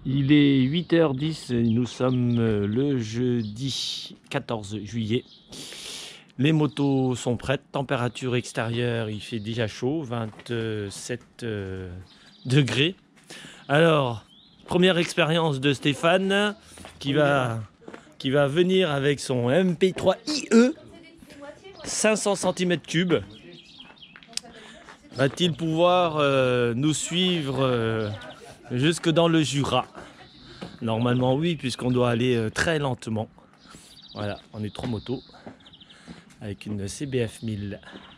Il est 8h10 et nous sommes le jeudi 14 juillet. Les motos sont prêtes, température extérieure, il fait déjà chaud, 27 degrés. Alors, première expérience de Stéphane qui va venir avec son MP3 IE 500 cm3. Va-t-il pouvoir nous suivre jusque dans le Jura? Normalement oui, puisqu'on doit aller très lentement. Voilà, on est 3 motos avec une CBF 1000.